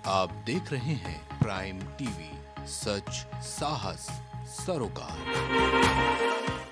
आप देख रहे हैं प्राइम टीवी, सच साहस सरोकार।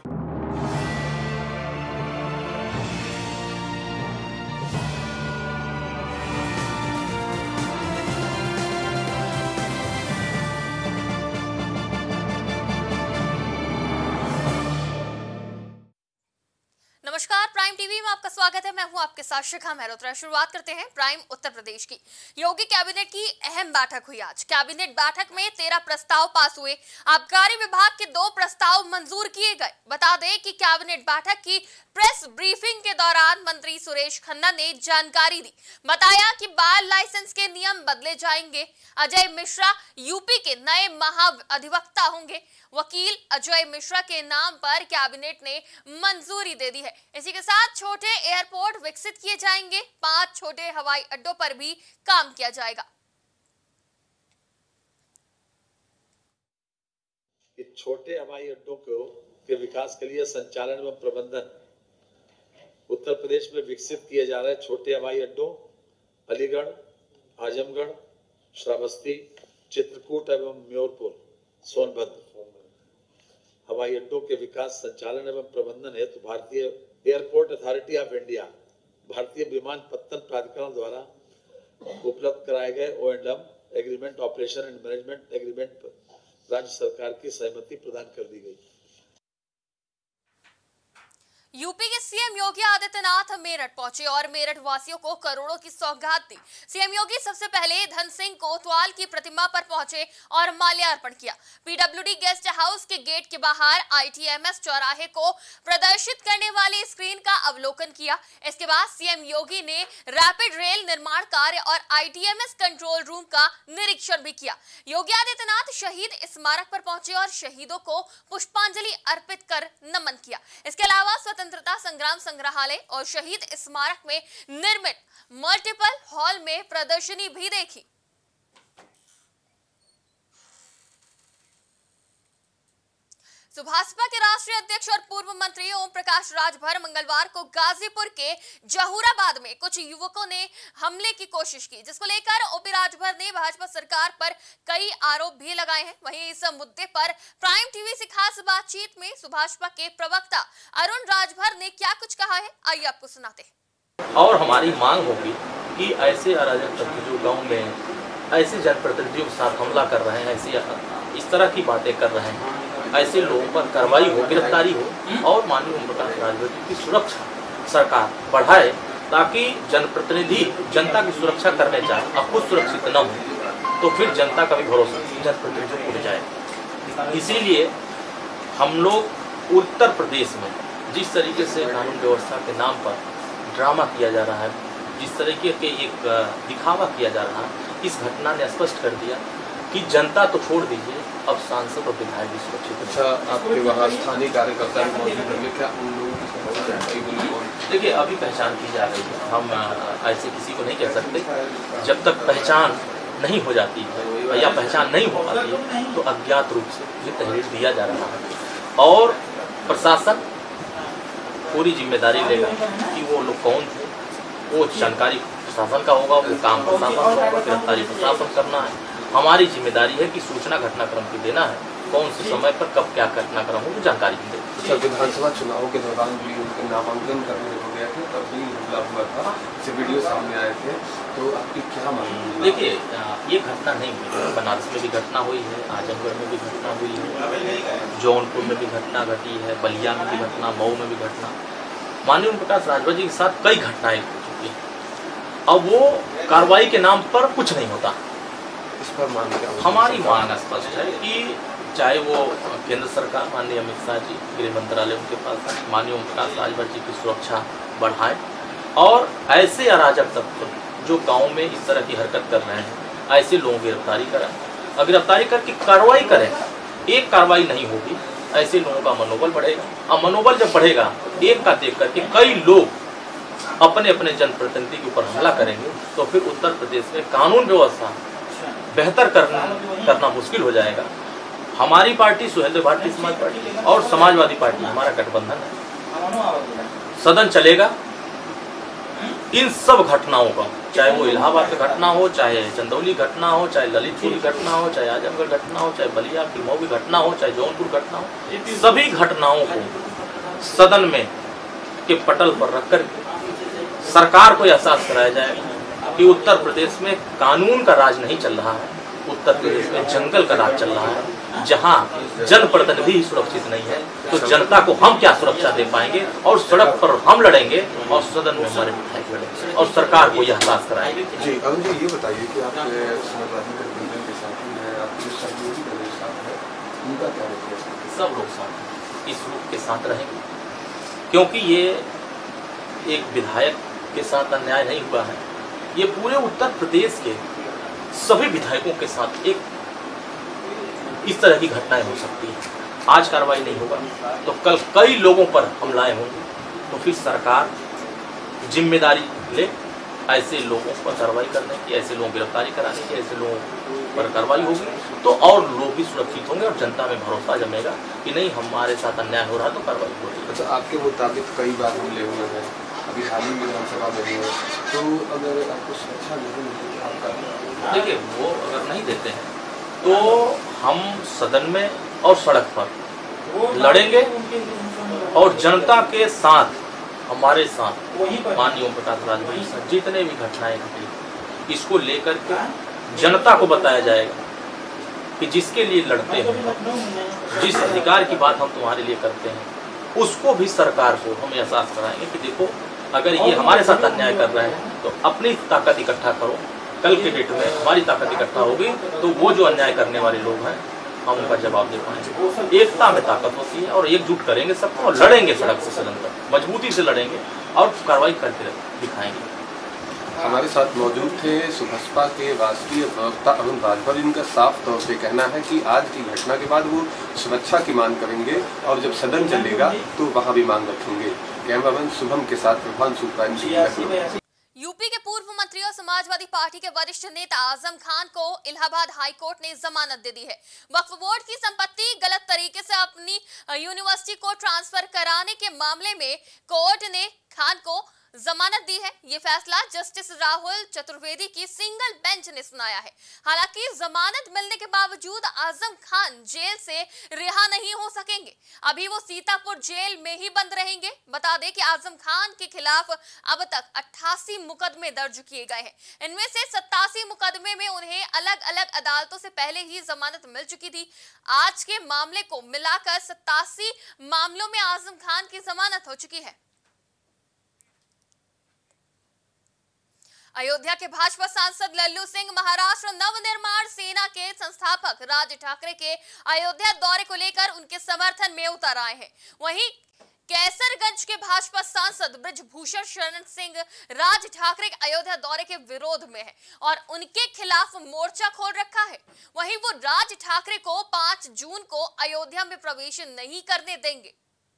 नमस्कार, प्राइम टीवी में आपका स्वागत है। मैं हूं आपके साथ शिखा मेहरोत्रा। शुरुआत करते हैं प्राइम उत्तर प्रदेश की। योगी कैबिनेट की अहम बैठक हुई आज। कैबिनेट बैठक में 13 प्रस्ताव पास हुए। आबकारी विभाग के 2 प्रस्ताव मंजूर किए गए। बता दें कि कैबिनेट बैठक की प्रेस ब्रीफिंग के दौरान मंत्री सुरेश खन्ना ने जानकारी दी। बताया कि बार लाइसेंस के नियम बदले जाएंगे। अजय मिश्रा यूपी के नए महाअधिवक्ता होंगे। वकील अजय मिश्रा के नाम पर कैबिनेट ने मंजूरी दे दी है। इसी के साथ छोटे एयरपोर्ट विकसित किए जाएंगे। 5 छोटे हवाई अड्डों पर भी काम किया जाएगा। इस छोटे हवाई अड्डों के विकास के लिए संचालन एवं प्रबंधन उत्तर प्रदेश में विकसित किए जा रहे छोटे हवाई अड्डों अलीगढ़, आजमगढ़, श्रावस्ती, चित्रकूट एवं म्योरपुर, सोनभद्र हवाई अड्डों के विकास, संचालन एवं प्रबंधन हेतु भारतीय एयरपोर्ट अथॉरिटी ऑफ इंडिया, भारतीय विमानपत्तन प्राधिकरण द्वारा उपलब्ध कराए गए O&M agreement, operation and management agreement पर राज्य सरकार की सहमति प्रदान कर दी गई। यूपी के सीएम योगी आदित्यनाथ मेरठ पहुंचे और मेरठ वासियों को करोड़ों की सौगात दी। सीएम योगी सबसे पहले धन सिंह कोतवाल की प्रतिमा पर पहुंचे और माल्यार्पण किया। पीडब्ल्यूडी गेस्ट हाउस के गेट के बाहर ITMS चौराहे को प्रदर्शित करने वाली स्क्रीन का अवलोकन किया। इसके बाद सीएम योगी ने रैपिड रेल निर्माण कार्य और ITMS कंट्रोल रूम का निरीक्षण भी किया। योगी आदित्यनाथ शहीद स्मारक पर पहुंचे और शहीदों को पुष्पांजलि अर्पित कर नमन किया। इसके अलावा स्वतंत्रता संग्राम संग्रहालय और शहीद स्मारक में निर्मित मल्टीपल हॉल में प्रदर्शनी भी देखी। भाजपा के राष्ट्रीय अध्यक्ष और पूर्व मंत्री ओम प्रकाश राजभर मंगलवार को गाजीपुर के जहूराबाद में कुछ युवकों ने हमले की कोशिश की, जिसको लेकर ओपी राजभर ने भाजपा सरकार पर कई आरोप भी लगाए हैं। वहीं इस मुद्दे पर प्राइम टीवी से खास बातचीत में भाजपा के प्रवक्ता अरुण राजभर ने क्या कुछ कहा है, आइए आपको सुनाते हैं। और हमारी मांग होगी कि ऐसे अराजक तत्व जो गाँव में ऐसे जनप्रतिनिधियों के साथ हमला कर रहे हैं, ऐसी इस तरह की बातें कर रहे हैं, ऐसे लोगों पर कार्रवाई हो, गिरफ्तारी हो और माननीय ओम प्रकाश राजभर की सुरक्षा सरकार बढ़ाए, ताकि जनप्रतिनिधि जनता की सुरक्षा करने चाहे और खुद सुरक्षित न हो तो फिर जनता का भी भरोसा जनप्रतिनिधियों को उड़ जाए। इसीलिए हम लोग उत्तर प्रदेश में जिस तरीके से कानून व्यवस्था के नाम पर ड्रामा किया जा रहा है, जिस तरीके के एक दिखावा किया जा रहा है, इस घटना ने स्पष्ट कर दिया कि जनता तो छोड़ दीजिए, अब सांसद और विधायक भी सुरक्षित। अच्छा, आपके वहाँ स्थानीय कार्यकर्ता मौजूद होंगे, क्या उन लोगों की? देखिए, अभी पहचान की जा रही है। हम ऐसे किसी को नहीं कह सकते। जब तक पहचान नहीं हो जाती है या पहचान नहीं हो पाती है तो अज्ञात रूप से ये तहरीर दिया जा रहा है और प्रशासन पूरी जिम्मेदारी लेगा कि वो लोग कौन थे। वो जानकारी प्रशासन का होगा, वो काम प्रशासन का होगा, गिरफ्तारी प्रशासन करना है। हमारी जिम्मेदारी है कि सूचना घटनाक्रम की देना है, कौन से समय पर कब क्या घटनाक्रम हो जानकारी भी दें। सर, विधानसभा चुनाव के दौरान भी उनके नामांकन करने हो गया था, तब भी हमला हुआ था, से वीडियो सामने आए थे, तो आपकी क्या मांग है? देखिए, ये घटना नहीं हुई, बनारस में भी घटना हुई है, आजमगढ़ में भी घटना हुई है, जौनपुर में भी घटना घटी है, बलिया में भी घटना, मऊ में भी घटना। माननीय ओम प्रकाश राजभर जी के साथ कई घटनाएं हो चुकी हैं। अब वो कार्रवाई के नाम पर कुछ नहीं होता। इस पर मांग क्या? हमारी मांग स्पष्ट है कि चाहे वो केंद्र सरकार माननीय अमित शाह जी, गृह मंत्रालय उनके पास, माननीय ओम प्रकाश राजभर जी की सुरक्षा बढ़ाएं और ऐसे अराजक तत्व जो गांव में इस तरह की हरकत कर रहे हैं, ऐसे लोगों की गिरफ्तारी करें और गिरफ्तारी करके कार्रवाई करें। एक कार्रवाई नहीं होगी, ऐसे लोगों का मनोबल बढ़ेगा और मनोबल जब बढ़ेगा, एक का देख करके कई लोग अपने अपने जनप्रतिनिधि के ऊपर हमला करेंगे तो फिर उत्तर प्रदेश में कानून व्यवस्था बेहतर करना मुश्किल हो जाएगा। हमारी पार्टी सुहेलदेव भारतीय समाज पार्टी और समाजवादी पार्टी हमारा गठबंधन है, सदन चलेगा। इन सब घटनाओं का चाहे वो इलाहाबाद की घटना हो, चाहे चंदौली घटना हो, चाहे ललितपुर की घटना हो, चाहे आजमगढ़ घटना हो, चाहे बलिया की मऊ की घटना हो, चाहे जौनपुर घटना हो, सभी घटनाओं को सदन में के पटल पर रखकर सरकार को एहसास कराया जाएगा कि उत्तर प्रदेश में कानून का राज नहीं चल रहा है, उत्तर प्रदेश में जंगल का राज चल रहा है। जहां जनप्रतिनिधि ही सुरक्षित नहीं है तो जनता को हम क्या सुरक्षा दे पाएंगे, और सड़क पर हम लड़ेंगे और सदन में हमारे विधायक लड़ेंगे और सरकार को यह एहसास कराएंगे। जी अरुण जी, ये बताइए कि आप समाजवादी गठबंधन के साथ हैं, आपके सहयोगी दल के साथ हैं, उनका क्या रवैया है? सब लोग साथ इस रूप के साथ रहेंगे, क्योंकि ये एक विधायक के साथ अन्याय नहीं हुआ है, ये पूरे उत्तर प्रदेश के सभी विधायकों के साथ एक इस तरह की घटनाएं हो सकती है। आज कार्रवाई नहीं होगा तो कल कई लोगों पर हमलाएं होंगी, तो फिर सरकार जिम्मेदारी ले ऐसे लोगों पर कार्रवाई करने की, ऐसे लोगों की गिरफ्तारी कराने की, ऐसे लोगों पर कार्रवाई होगी तो और लोग भी सुरक्षित होंगे और जनता में भरोसा जमेगा कि नहीं हमारे साथ अन्याय हो रहा तो कार्रवाई होगी। अच्छा, आपके मुताबिक कई बार हमले हुए हैं, अभी हाल ही में विधानसभा में हुए, तो अगर आपको सुरक्षा नहीं मिलती तो आपका देखिए वो अगर नहीं देते हैं तो हम सदन में और सड़क पर लड़ेंगे और जनता के साथ हमारे साथ माननीय ओम प्रकाश राजभर साथ जितने भी घटनाएं घटी इसको लेकर के जनता को बताया जाएगा कि जिसके लिए लड़ते हैं, जिस अधिकार की बात हम तुम्हारे लिए करते हैं, उसको भी सरकार को हम एहसास कराएंगे कि देखो अगर ये हमारे साथ अन्याय कर रहे हैं तो अपनी ताकत इकट्ठा करो, कल के डेट में हमारी ताकत इकट्ठा होगी तो वो जो अन्याय करने वाले लोग हैं हम उनका जवाब दे पाएंगे। एकता में ताकत होती है और एकजुट करेंगे सबको और लड़ेंगे सड़क से सदन पर, मजबूती से लड़ेंगे और कार्रवाई करके दिखाएंगे। हमारे साथ मौजूद थे सुभाषपा के राष्ट्रीय प्रवक्ता अरुण राजभर। इनका साफ तौर पे कहना है कि आज की घटना के बाद वो सुरक्षा की मांग करेंगे और जब सदन चलेगा तो वहां भी मांग रखेंगे। कैमरामैन शुभम के साथ प्रभांशु प्राइम। यूपी के पूर्व मंत्री और समाजवादी पार्टी के वरिष्ठ नेता आजम खान को इलाहाबाद हाई कोर्ट ने जमानत दे दी है। वक्फ बोर्ड की संपत्ति गलत तरीके से अपनी यूनिवर्सिटी को ट्रांसफर कराने के मामले में कोर्ट ने खान को जमानत दी है। ये फैसला जस्टिस राहुल चतुर्वेदी की सिंगल बेंच ने सुनाया है। हालांकि जमानत मिलने के बावजूद आजम खान जेल से रिहा नहीं हो सकेंगे, अभी वो सीतापुर जेल में ही बंद रहेंगे। बता दें कि आजम खान के खिलाफ अब तक 88 मुकदमे दर्ज किए गए हैं। इनमें से 87 मुकदमे में उन्हें अलग अलग अदालतों से पहले ही जमानत मिल चुकी थी। आज के मामले को मिलाकर 87 मामलों में आजम खान की जमानत हो चुकी है। अयोध्या के भाजपा सांसद लल्लू सिंह महाराष्ट्र नवनिर्माण सेना के संस्थापक राज ठाकरे के अयोध्या दौरे को लेकर उनके समर्थन में उतर आए हैं। वहीं कैसरगंज के भाजपा सांसद ब्रजभूषण शरण सिंह राज ठाकरे के अयोध्या दौरे के विरोध में है और उनके खिलाफ मोर्चा खोल रखा है। वहीं वो राज ठाकरे को 5 जून को अयोध्या में प्रवेश नहीं करने देंगे।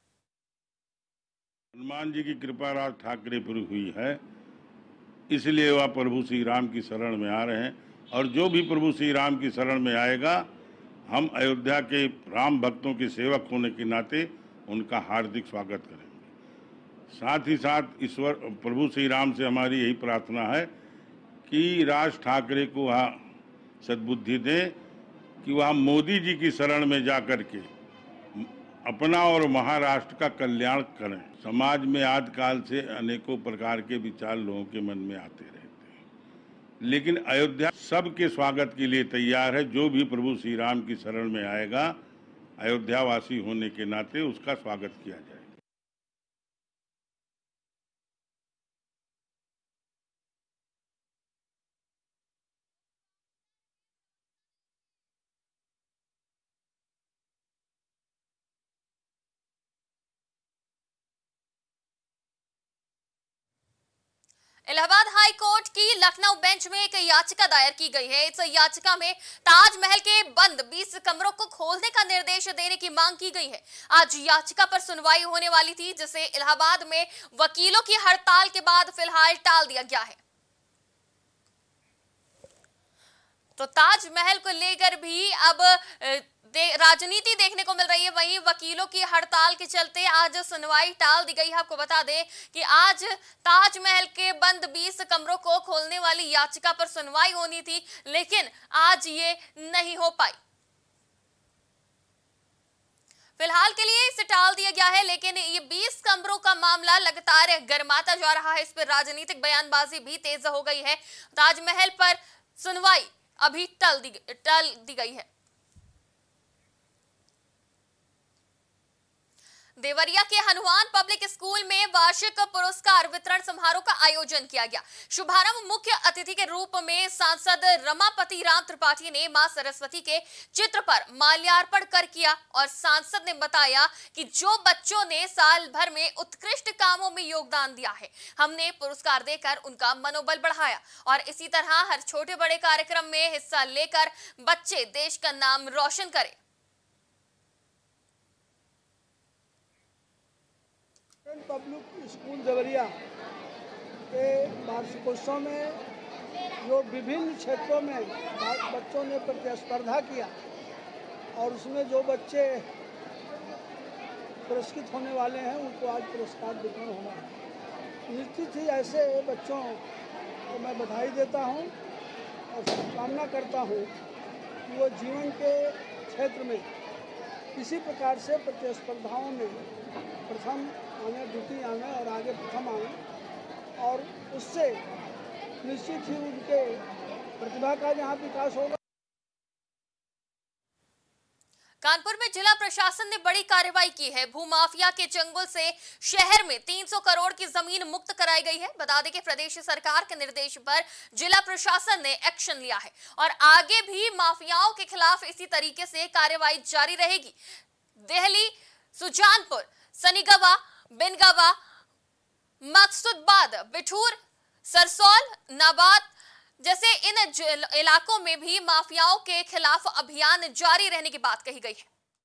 हनुमान जी की कृपा राज ठाकरे पर हुई है, इसलिए वह प्रभु श्री राम की शरण में आ रहे हैं और जो भी प्रभु श्री राम की शरण में आएगा, हम अयोध्या के राम भक्तों के सेवक होने के नाते उनका हार्दिक स्वागत करेंगे। साथ ही साथ ईश्वर प्रभु श्री राम से हमारी यही प्रार्थना है कि राज ठाकरे को वह सद्बुद्धि दें कि वह मोदी जी की शरण में जा कर के अपना और महाराष्ट्र का कल्याण करें। समाज में आदिकाल से अनेकों प्रकार के विचार लोगों के मन में आते रहते हैं, लेकिन अयोध्या सबके स्वागत के लिए तैयार है। जो भी प्रभु श्री राम की शरण में आएगा, अयोध्यावासी होने के नाते उसका स्वागत किया जाए। इलाहाबाद हाई कोर्ट की लखनऊ बेंच में एक याचिका दायर की गई है। इस याचिका में ताजमहल के बंद 20 कमरों को खोलने का निर्देश देने की मांग की गई है। आज याचिका पर सुनवाई होने वाली थी, जिसे इलाहाबाद में वकीलों की हड़ताल के बाद फिलहाल टाल दिया गया है। तो ताजमहल को लेकर भी अब राजनीति देखने को मिल रही है। वहीं वकीलों की हड़ताल के चलते आज सुनवाई टाल दी गई है। आपको बता दें कि आज ताजमहल के बंद 20 कमरों को खोलने वाली याचिका पर सुनवाई होनी थी, लेकिन आज ये नहीं हो पाई। फिलहाल के लिए इसे टाल दिया गया है, लेकिन ये 20 कमरों का मामला लगातार गर्माता जा रहा है। इस पर राजनीतिक बयानबाजी भी तेज हो गई है। ताजमहल पर सुनवाई अभी टल दी गई है। देवरिया के हनुमान पब्लिक स्कूल में वार्षिक पुरस्कार वितरण समारोह का आयोजन किया गया। शुभारंभ मुख्य अतिथि के रूप में सांसद रमापति राम त्रिपाठी ने मां सरस्वती के चित्र पर माल्यार्पण कर किया और सांसद ने बताया कि जो बच्चों ने साल भर में उत्कृष्ट कामों में योगदान दिया है, हमने पुरस्कार देकर उनका मनोबल बढ़ाया और इसी तरह हर छोटे बड़े कार्यक्रम में हिस्सा लेकर बच्चे देश का नाम रोशन करें। पब्लिक स्कूल देवरिया के वार्षिकोत्सव में जो विभिन्न क्षेत्रों में बच्चों ने प्रतिस्पर्धा किया और उसमें जो बच्चे पुरस्कृत होने वाले हैं उनको आज पुरस्कार वितरण होना है। निश्चित ही ऐसे बच्चों को मैं बधाई देता हूं और शुभकामना करता हूं कि वो जीवन के क्षेत्र में किसी प्रकार से प्रतिस्पर्धाओं में प्रथम आने, द्वितीय आने और आगे प्रथम आने और उससे निश्चित ही उनके प्रतिभा का जहाँ विकास होगा। कानपुर में जिला प्रशासन ने बड़ी कार्रवाई की है। भूमाफिया के चंगुल से शहर में 300 करोड़ की जमीन मुक्त कराई गई है। बता दें कि प्रदेश सरकार के निर्देश पर जिला प्रशासन ने एक्शन लिया है और आगे भी माफियाओं के खिलाफ इसी तरीके से कार्रवाई जारी रहेगी। देहली, सुजानपुर, सनीगवा, बिनगवा, मकसूदाबाद, बिठूर, सरसौल, नाबाद जैसे इन इलाकों में भी माफियाओं के खिलाफ अभियान जारी रहने की बात कही गई है।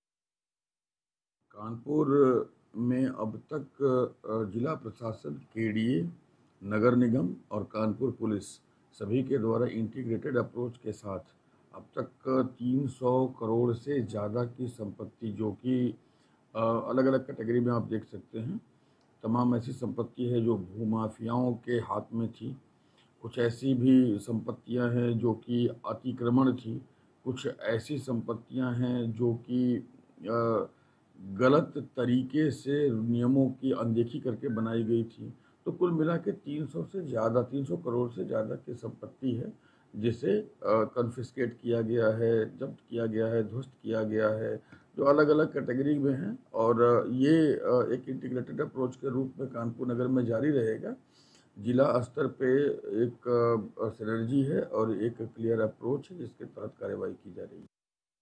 कानपुर में अब तक जिला प्रशासन, केडीए, नगर निगम और कानपुर पुलिस सभी के द्वारा इंटीग्रेटेड अप्रोच के साथ अब तक 300 करोड़ से ज़्यादा की संपत्ति, जो कि अलग अलग कैटेगरी में आप देख सकते हैं, तमाम ऐसी संपत्ति है जो भूमाफियाओं के हाथ में थी। कुछ ऐसी भी संपत्तियां हैं जो कि अतिक्रमण थी, कुछ ऐसी संपत्तियां हैं जो कि गलत तरीके से नियमों की अनदेखी करके बनाई गई थी। तो कुल मिला के 300 करोड़ से ज़्यादा की संपत्ति है जिसे कन्फिस्केट किया गया है, जब्त किया गया है, ध्वस्त किया गया है, जो अलग अलग कैटेगरी में हैं। और ये एक इंटीग्रेटेड अप्रोच के रूप में कानपुर नगर में जारी रहेगा। जिला स्तर पे एक सिनर्जी है और एक क्लियर अप्रोच है जिसके तहत कार्रवाई की जा रही है।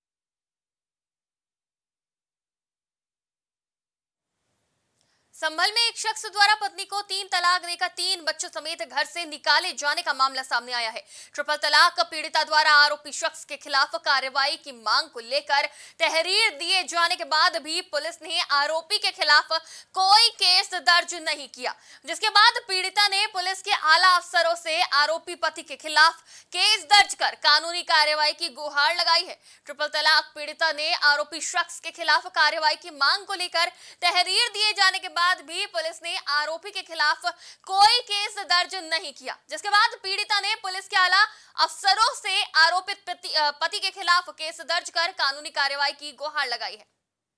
संभल में एक शख्स द्वारा पत्नी को 3 तलाक देकर 3 बच्चों समेत घर से निकाले जाने का मामला सामने आया है। ट्रिपल तलाक पीड़िता द्वारा आरोपी शख्स के खिलाफ कार्रवाई की मांग को लेकर तहरीर दिए जाने के बाद भी पुलिस ने आरोपी के खिलाफ कोई केस दर्ज नहीं किया, जिसके बाद पीड़िता ने पुलिस के आला अफसरों से आरोपी पति के खिलाफ केस दर्ज कर कानूनी कार्रवाई की गुहार लगाई है। ट्रिपल तलाक पीड़िता ने आरोपी शख्स के खिलाफ कार्रवाई की मांग को लेकर तहरीर दिए जाने के बाद भी पुलिस ने आरोपी के खिलाफ कोई केस दर्ज नहीं किया, जिसके बाद पीड़िता ने पुलिस के आला अफसरों से आरोपित पति के खिलाफ केस दर्ज कर कानूनी कार्रवाई की गुहार लगाई है।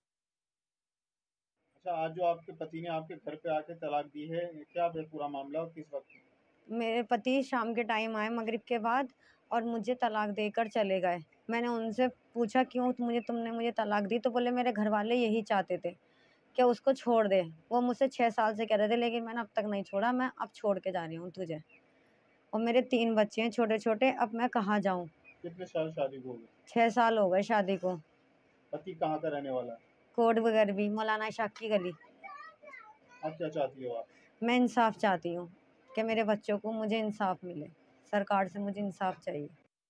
अच्छा, आज जो आपके पति ने आपके घर पे आके तलाक दी है, क्या है पूरा मामला और किस वक्त? मेरे पति शाम के टाइम आए मगरिब के बाद और मुझे तलाक देकर चले गए। मैंने उनसे पूछा क्यों तुमने मुझे तलाक दी, तो बोले मेरे घर वाले यही चाहते थे कि उसको छोड़ दे। वो मुझसे 6 साल से कह रहे थे, लेकिन मैंने अब तक नहीं छोड़ा। मैं अब छोड़ के जा रही हूँ तुझे, और मेरे 3 बच्चे हैं छोटे छोटे। अब मैं कहाँ जाऊँ? कितने साल शादी को हो गए? 6 साल हो गए शादी को। पति कहाँ का रहने वाला? कोट वगैरह भी, मौलाना इशाक की गली। अब क्या चाहती हो आप? मैं इंसाफ चाहती हूँ कि मेरे बच्चों को मुझे इंसाफ मिले। सरकार से मुझे इंसाफ चाहिए।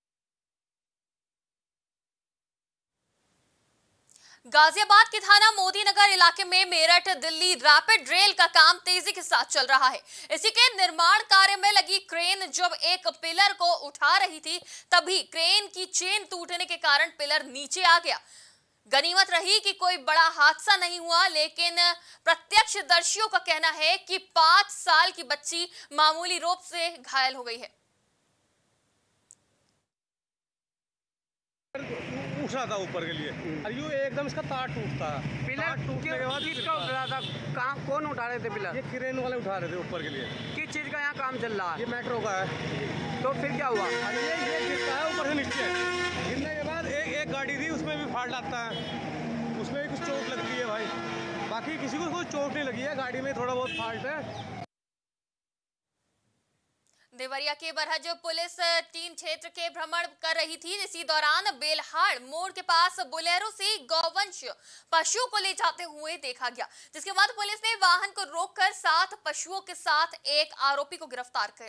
गाजियाबाद के थाना मोदी नगर इलाके में मेरठ दिल्ली रैपिड रेल का काम तेजी के साथ चल रहा है। इसी के निर्माण कार्य में लगी क्रेन जब एक पिलर को उठा रही थी, तभी क्रेन की चेन टूटने के कारण पिलर नीचे आ गया। गनीमत रही कि कोई बड़ा हादसा नहीं हुआ, लेकिन प्रत्यक्षदर्शियों का कहना है कि 5 साल की बच्ची मामूली रूप से घायल हो गई है। उठ रहा था ऊपर के लिए और यूं एकदम इसका तार टूटता है। पिलर टूटने के बाद किसका उठ रहा था? कहाँ कौन उठा रहे थे पिलर? ये क्रेन वाले उठा रहे थे ऊपर के लिए। किस चीज़ का यहाँ काम चल रहा है? ये मेट्रो का है। तो फिर क्या हुआ? ये गिरता है ऊपर से नीचे। गिरने के बाद एक गाड़ी थी, उसमें भी फाड़ लगता है, उसमें भी कुछ चोट लगती है भाई। बाकी किसी को कोई चोट नहीं लगी है, गाड़ी में थोड़ा बहुत फाल्ट है। देवरिया के बरहज पुलिस टीम क्षेत्र के भ्रमण कर रही थी। इसी दौरान बेलहाड़ मोड़ के पास बोलेरो से गौवंश पशुओं को ले जाते हुए देखा गया, जिसके बाद पुलिस ने वाहन को रोककर 7 पशुओं के साथ एक आरोपी को गिरफ्तार किया।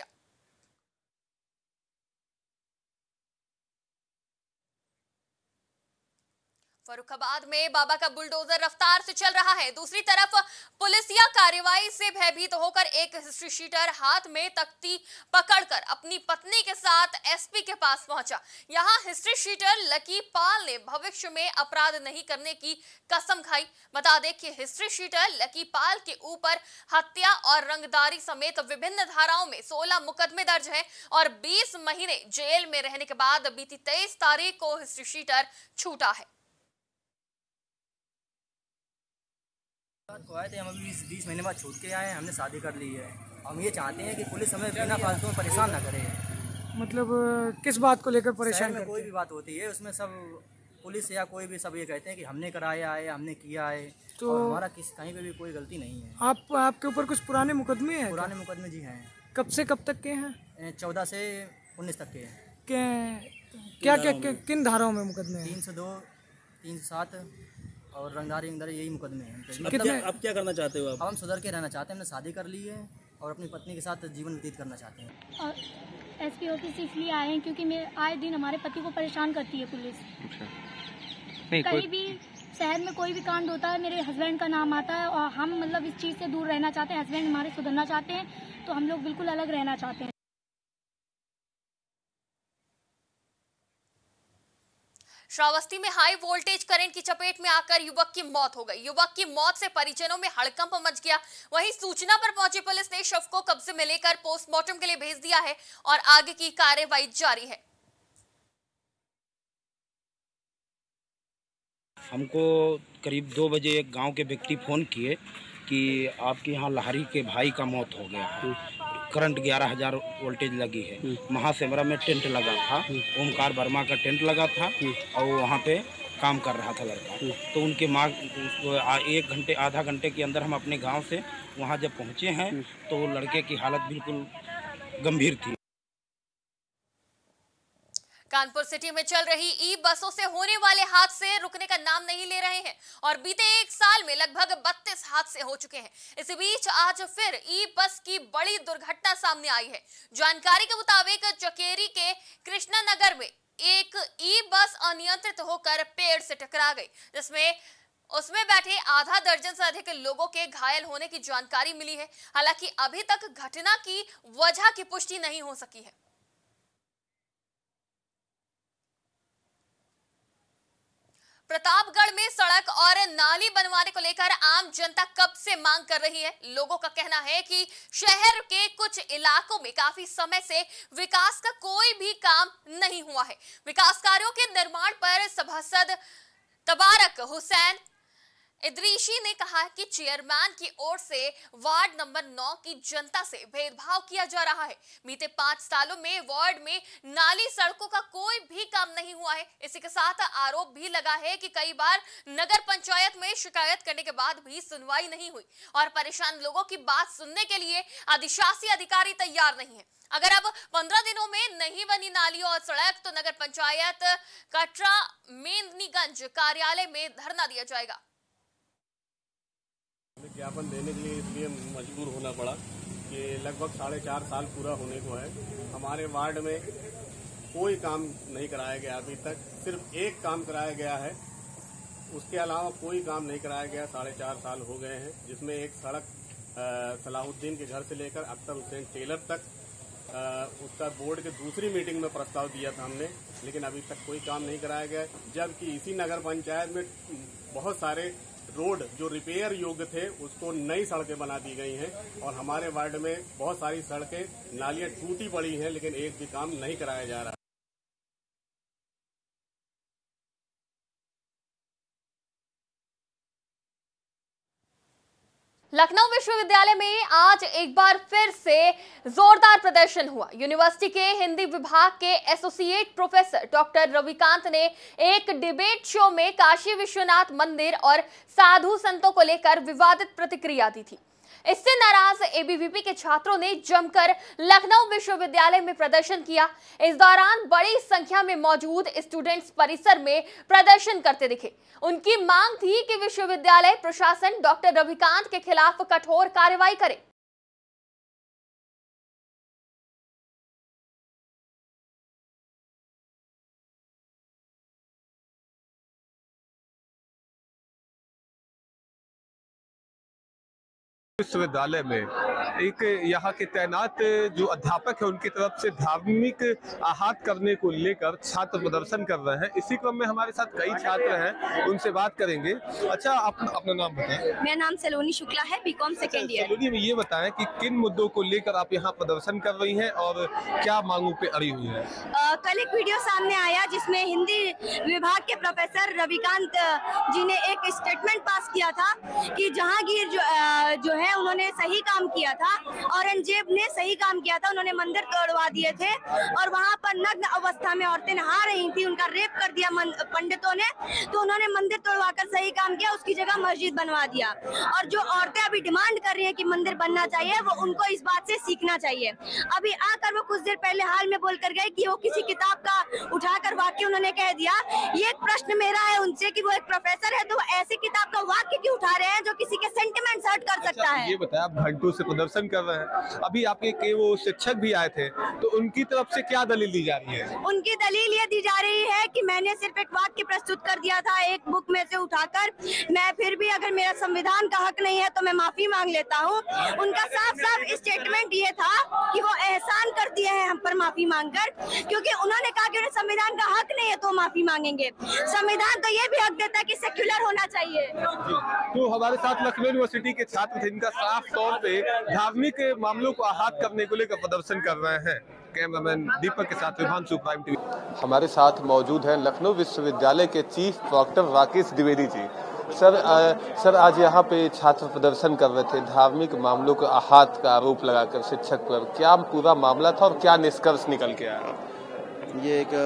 फर्रुखाबाद में बाबा का बुलडोजर रफ्तार से चल रहा है। दूसरी तरफ पुलिसिया कार्रवाई से भयभीत होकर एक हिस्ट्री शीटर हाथ में तख्ती पकड़कर अपनी पत्नी के साथ एसपी के पास पहुंचा। यहां हिस्ट्री शीटर लकी पाल ने भविष्य में अपराध नहीं करने की कसम खाई। बता दें कि हिस्ट्री शीटर लकी पाल के ऊपर हत्या और रंगदारी समेत विभिन्न धाराओं में 16 मुकदमे दर्ज हैं और 20 महीने जेल में रहने के बाद बीती 23 तारीख को हिस्ट्री शीटर छूटा है। आए थे हम अभी 20 महीने बाद छूट के आए हैं। हमने शादी कर ली है। हम ये चाहते हैं कि पुलिस हमें बिना फालतू में परेशान ना करे। मतलब किस बात को लेकर परेशान करते हैं? कोई भी बात होती है उसमें सब पुलिस या कोई भी सब ये कहते हैं कि हमने कराया है, हमने किया है, तो और हमारा कहीं पे भी कोई गलती नहीं है। आपके ऊपर कुछ पुराने मुकदमे हैं? पुराने मुकदमे जी हैं। कब से कब तक के हैं? 14 से 19 तक के हैं। क्या किन धाराओं में मुकदमे हैं? 302, 307 और रंगदारी यही मुकदमे हैं। मतलब अब क्या करना चाहते हो? अब हम सुधर के रहना चाहते हैं। हमने शादी कर ली है और अपनी पत्नी के साथ जीवन व्यतीत करना चाहते हैं। और एसपी ऑफिस इसलिए आए हैं क्योंकि मैं आए दिन हमारे पति को परेशान करती है पुलिस। कहीं भी शहर में कोई भी कांड होता है मेरे हस्बैंड का नाम आता है और हम मतलब इस चीज़ से दूर रहना चाहते हैं। हस्बैंड हमारे सुधरना चाहते हैं तो हम लोग बिल्कुल अलग रहना चाहते हैं। श्रावस्ती में हाई वोल्टेज करंट की चपेट में आकर युवक की मौत हो गई। युवक की मौत से परिजनों में हड़कंप मच गया। वहीं सूचना पर पहुंची पुलिस ने शव को कब्जे में लेकर पोस्टमार्टम के लिए भेज दिया है और आगे की कार्रवाई जारी है। हमको करीब 2 बजे एक गांव के व्यक्ति फोन किए कि आपके यहाँ लहरी के भाई का मौत हो गया, करंट 11,000 वोल्टेज लगी है। महासेमरा में टेंट लगा था, ओमकार वर्मा का टेंट लगा था और वहाँ पे काम कर रहा था लड़का। तो उनके माँ 1 घंटे आधा घंटे के अंदर हम अपने गांव से वहाँ जब पहुँचे हैं तो लड़के की हालत बिल्कुल गंभीर थी। कानपुर सिटी में चल रही ई बसों से होने वाले हादसे रुकने का नाम नहीं ले रहे हैं और बीते 1 साल में लगभग 32 हादसे हो चुके हैं। इसी बीच आज फिर ई बस की बड़ी दुर्घटना सामने आई है। जानकारी के मुताबिक चकेरी के कृष्णा नगर में एक ई बस अनियंत्रित होकर पेड़ से टकरा गई, जिसमें उसमें बैठे आधा दर्जन से अधिक लोगों के घायल होने की जानकारी मिली है। हालांकि अभी तक घटना की वजह की पुष्टि नहीं हो सकी है। प्रतापगढ़ में सड़क और नाली बनवाने को लेकर आम जनता कब से मांग कर रही है। लोगों का कहना है कि शहर के कुछ इलाकों में काफी समय से विकास का कोई भी काम नहीं हुआ है। विकास कार्यों के निर्माण पर सभासद तबारक हुसैन इदरीशी ने कहा कि चेयरमैन की ओर से वार्ड नंबर 9 की जनता से भेदभाव किया जा रहा है। बीते 5 सालों में वार्ड में नाली सड़कों का कोई भी काम नहीं हुआ है। इसी के साथ आरोप भी लगा है कि कई बार नगर पंचायत में शिकायत करने के बाद भी सुनवाई नहीं हुई और परेशान लोगों की बात सुनने के लिए अधिशासी अधिकारी तैयार नहीं है। अगर अब 15 दिनों में नहीं बनी नाली और सड़क तो नगर पंचायत कटरा मेंदनीगंज कार्यालय में धरना दिया जाएगा। विज्ञापन देने के लिए इसलिए मजबूर होना पड़ा कि लगभग 4.5 साल पूरा होने को है। हमारे वार्ड में कोई काम नहीं कराया गया अभी तक। सिर्फ एक काम कराया गया है, उसके अलावा कोई काम नहीं कराया गया। 4.5 साल हो गए हैं, जिसमें एक सड़क सलाहुद्दीन के घर से लेकर अख्तर हुसैन टेलर तक उसका बोर्ड के दूसरी मीटिंग में प्रस्ताव दिया था हमने, लेकिन अभी तक कोई काम नहीं कराया गया, जबकि इसी नगर पंचायत में बहुत सारे रोड जो रिपेयर योग्य थे उसको नई सड़कें बना दी गई हैं और हमारे वार्ड में बहुत सारी सड़कें नालियां टूटी पड़ी हैं, लेकिन एक भी काम नहीं कराया जा रहा। लखनऊ विश्वविद्यालय में आज एक बार फिर से जोरदार प्रदर्शन हुआ। यूनिवर्सिटी के हिंदी विभाग के एसोसिएट प्रोफेसर डॉक्टर रविकांत ने एक डिबेट शो में काशी विश्वनाथ मंदिर और साधु संतों को लेकर विवादित प्रतिक्रिया दी थी। इससे नाराज एबीवीपी के छात्रों ने जमकर लखनऊ विश्वविद्यालय में प्रदर्शन किया। इस दौरान बड़ी संख्या में मौजूद स्टूडेंट्स परिसर में प्रदर्शन करते दिखे। उनकी मांग थी कि विश्वविद्यालय प्रशासन डॉक्टर रविकांत के खिलाफ कठोर कार्रवाई करे। विश्वविद्यालय में एक यहाँ के तैनात जो अध्यापक है उनकी तरफ से धार्मिक आहत करने को लेकर छात्र प्रदर्शन कर रहे हैं। इसी क्रम में हमारे साथ कई छात्र हैं, उनसे बात करेंगे। अच्छा, अपना नाम बताएं। मेरा नाम सलोनी शुक्ला है, बीकॉम सेकेंड ईयर। सलोनी, में ये बताएं कि किन मुद्दों को लेकर आप यहाँ प्रदर्शन कर रही हैं और क्या मांगों पे अड़ी हुई है? कल एक वीडियो सामने आया जिसमें हिंदी विभाग के प्रोफेसर रविकांत जी ने एक स्टेटमेंट पास किया था कि जहांगीर जो है उन्होंने सही काम किया था, औरंगजेब ने सही काम किया था, उन्होंने मंदिर तोड़वा दिए थे और वहां पर नग्न अवस्था में औरतें नहा रही थी, उनका रेप कर दिया पंडितों ने, तो उन्होंने मंदिर तोड़वाकर सही काम किया, उसकी जगह मस्जिद बनवा दिया। और जो औरतें अभी डिमांड कर रही हैं कि मंदिर बनना चाहिए, वो उनको इस बात से सीखना चाहिए। अभी आकर वो कुछ देर पहले हाल में बोल कर गए कि वो किसी किताब का उठाकर वाक्य उन्होंने कह दिया। ये एक प्रश्न मेरा है उनसे कि वो एक प्रोफेसर है तो ऐसे किताब का वाक्य क्यों उठा रहे हैं जो किसी के सेंटिमेंट हर्ट कर सकता है। ये बताया, आप घंटों से प्रदर्शन कर रहे हैं, अभी आपके वो शिक्षक भी आए थे, तो उनकी तरफ से क्या दलील दी जा रही है? उनकी दलील ये दी जा रही है कि मैंने सिर्फ एक वाक्य प्रस्तुत कर दिया था एक बुक में से उठाकर, मैं फिर भी अगर मेरा संविधान का हक नहीं है तो मैं माफी मांग लेता हूँ। उनका साफ साफ स्टेटमेंट ये था कि वो एहसान कर दिए हैं हम पर माफी मांगकर, क्योंकि उन्होंने कहा कि उन्हें संविधान का हक नहीं है तो माफी मांगेंगे। संविधान तो ये भी हक देता है कि सेक्युलर होना चाहिए। तो हमारे साथ लखनऊ यूनिवर्सिटी के छात्र थे, इनका साफ तौर पे धार्मिक मामलों को आहत करने को लेकर प्रदर्शन कर रहे हैं। कैमरामैन दीपक के साथ विभांशु, प्राइम टीवी। हमारे साथ मौजूद हैं लखनऊ विश्वविद्यालय के chief doctor Rakesh Dwivedi ji. Sir आज यहाँ पे छात्र प्रदर्शन कर रहे थे, धार्मिक मामलों को आहत का आरोप लगाकर शिक्षक पर, क्या पूरा मामला था और क्या निष्कर्ष निकल के आया? ये एक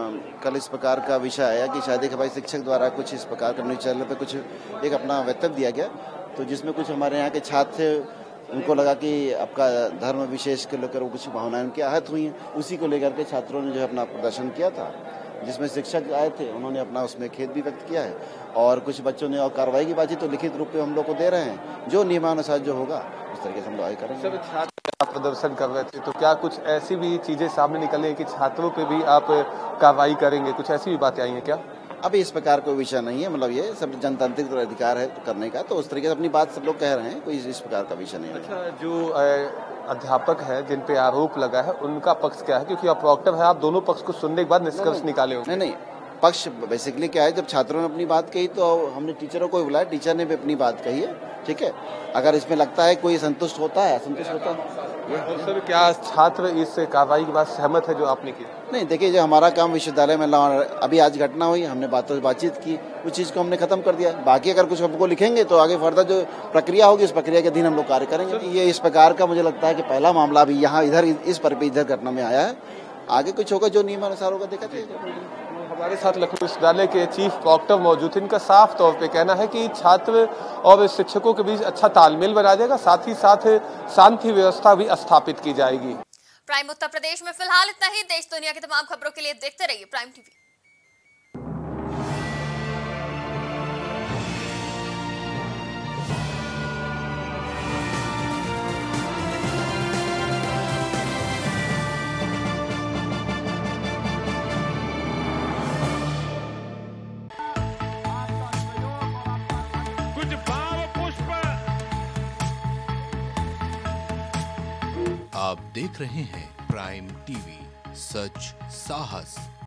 कल इस प्रकार का विषय आया कि शायद एक हमारे शिक्षक द्वारा कुछ इस प्रकार का न्यूज चैनल पे कुछ एक अपना वक्तव्य दिया गया, तो जिसमें कुछ हमारे यहाँ के छात्र थे, उनको लगा कि आपका धर्म विशेष को लेकर कुछ भावनाएं उनकी आहत हुई हैं, उसी को लेकर के छात्रों ने जो है अपना प्रदर्शन किया था, जिसमें शिक्षक आए थे, उन्होंने अपना उसमें खेद भी व्यक्त किया है और कुछ बच्चों ने और कार्रवाई की बात तो लिखित रूप में हम लोग को दे रहे हैं, जो नियमानुसार जो होगा उस तरीके से हम लोग आगे करेंगे। सर, छात्र प्रदर्शन कर रहे थे तो क्या कुछ ऐसी भी चीजें सामने निकल हैं कि छात्रों पे भी आप कार्रवाई करेंगे, कुछ ऐसी भी बातें आई हैं क्या? अभी इस प्रकार कोई विषय नहीं है, मतलब ये सब जनतांत्रिक अधिकार है करने का, तो उस तरीके से अपनी बात सब लोग कह रहे हैं, कोई इस प्रकार का विषय नहीं है। अच्छा, जो अध्यापक है जिन पे आरोप लगा है उनका पक्ष क्या है, क्योंकि आप प्रॉक्टर है, आप दोनों पक्ष को सुनने के बाद निष्कर्ष निकाले होंगे? नहीं, पक्ष बेसिकली क्या है, जब छात्रों ने अपनी बात कही तो हमने टीचरों को बुलाया, टीचर ने भी अपनी बात कही है, ठीक है। अगर इसमें लगता है कोई संतुष्ट होता है, असंतुष्ट होता है। सर, क्या छात्र इस कार्रवाई के बाद सहमत है जो आपने की? नहीं, देखिए, जो हमारा काम विश्वविद्यालय में अभी आज घटना हुई, हमने बातचीत की, उस चीज़ को हमने खत्म कर दिया। बाकी अगर कुछ हमको लिखेंगे तो आगे फर्दर जो प्रक्रिया होगी उस प्रक्रिया के अधीन हम लोग कार्य करेंगे। ये इस प्रकार का मुझे लगता है कि पहला मामला अभी यहाँ इधर घटना में आया है, आगे कुछ होगा जो नियमानुसार होगा देखा जाएगा। हमारे साथ लखनऊ विश्वविद्यालय के चीफ डॉक्टर मौजूद, इनका साफ तौर पे कहना है कि छात्र और शिक्षकों के बीच अच्छा तालमेल बना जाएगा, साथ ही साथ शांति व्यवस्था भी स्थापित की जाएगी। प्राइम उत्तर प्रदेश में फिलहाल इतना ही। देश दुनिया की तमाम खबरों के लिए देखते रहिए प्राइम टीवी। आप देख रहे हैं प्राइम टीवी, सच साहस